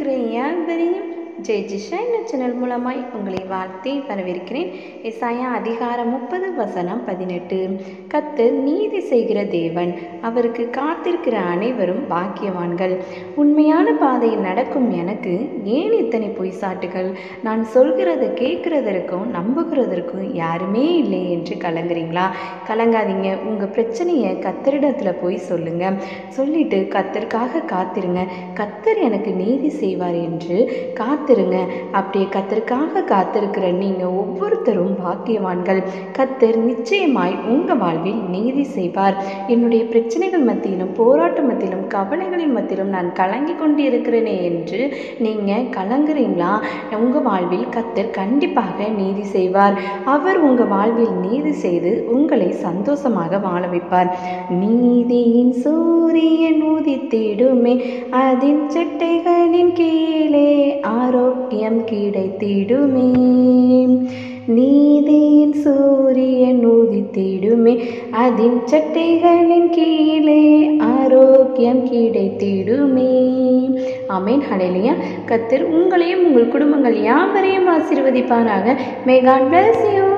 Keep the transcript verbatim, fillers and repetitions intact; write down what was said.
இருக்கிற யாவரையும் ஜெய் ஜிஷா இந்த சேனல் மூலமாய் உங்களை வாழ்த்தி வரவேற்கிறேன். எசாயா அதிகாரம் முப்பது வசனம் பதினெட்டு. கர்த்தர் நீதி செய்கிற தேவன், அவருக்கு காத்திருக்கிற அனைவரும் பாக்கியவான்கள். உண்மையான பாதையில் நடக்கும் எனக்கு ஏன் இத்தனை பொய் சாட்டுகள்? நான் சொல்கிறத கேட்குறதற்கும் நம்புகிறதற்கும் யாருமே இல்லை என்று கலங்குறீங்களா? கலங்காதீங்க. உங்கள் பிரச்சனையை கர்த்தரிடத்தில் போய் சொல்லுங்க. சொல்லிட்டு கர்த்தருக்காக காத்திருங்க. கர்த்தர் எனக்கு நீதி செய்வார் என்று காத்திருங்க. அப்படியே கர்த்தருக்காக காத்திருக்கிற நீங்கள் ஒவ்வொருத்தரும் பாக்கியவான்கள். கர்த்தர் நிச்சயமாய் உங்கள் வாழ்வில் நீதி செய்வார். என்னுடைய பிரச்சனைகள் மத்தியிலும் போராட்ட மத்தியிலும் கவலைகளின் மத்தியிலும் நான் கலங்கி கொண்டு இருக்கிறேனே என்று நீங்கள் கலங்குறீங்களா? உங்கள் வாழ்வில் கர்த்தர் கண்டிப்பாக நீதி செய்வார். அவர் உங்கள் வாழ்வில் நீதி செய்து உங்களை சந்தோஷமாக வாழ வைப்பார். நீதியின் சூரியன் உதித்திடுமே, அதின் சட்டைகளின் கீழே ஆரோக்கியம் கிடைத்திடுமே. நீதியின் சூரியன் உதித்திடுமே, அதின் சட்டைகளின் கீழே ஆரோக்கியம் கிடைத்திடுமே. ஆமென். ஹல்லேலூயா. கர்த்தர் உங்களையும் உங்கள் குடும்பங்கள் யாவரையும் ஆசீர்வதிப்பாராக. May God bless you.